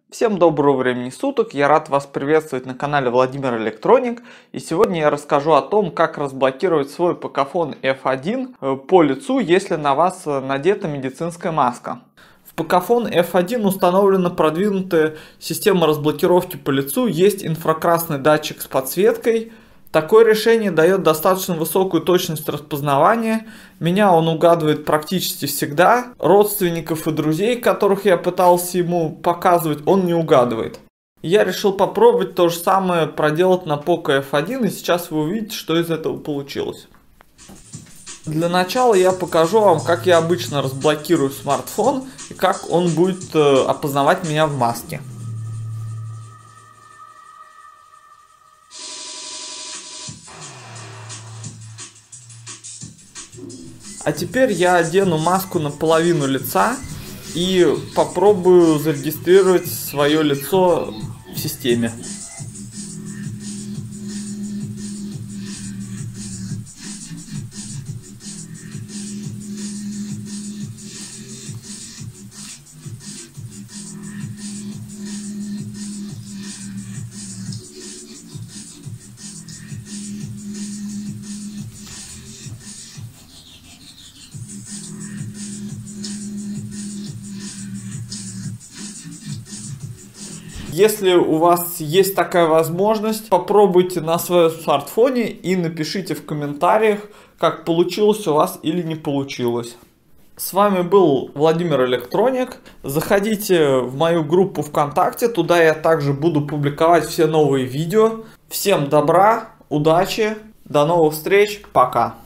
Всем доброго времени суток, я рад вас приветствовать на канале Владимир Электроник. И сегодня я расскажу о том, как разблокировать свой ПК-фон F1 по лицу, если на вас надета медицинская маска. В ПК-фон F1 установлена продвинутая система разблокировки по лицу, есть инфракрасный датчик с подсветкой. Такое решение дает достаточно высокую точность распознавания. Меня он угадывает практически всегда. Родственников и друзей, которых я пытался ему показывать, он не угадывает. Я решил попробовать то же самое проделать на Poco F1, и сейчас вы увидите, что из этого получилось. Для начала я покажу вам, как я обычно разблокирую смартфон и как он будет опознавать меня в маске. А теперь я одену маску на половину лица и попробую зарегистрировать свое лицо в системе. Если у вас есть такая возможность, попробуйте на своем смартфоне и напишите в комментариях, как получилось у вас или не получилось. С вами был Владимир Электроник. Заходите в мою группу ВКонтакте, туда я также буду публиковать все новые видео. Всем добра, удачи, до новых встреч, пока!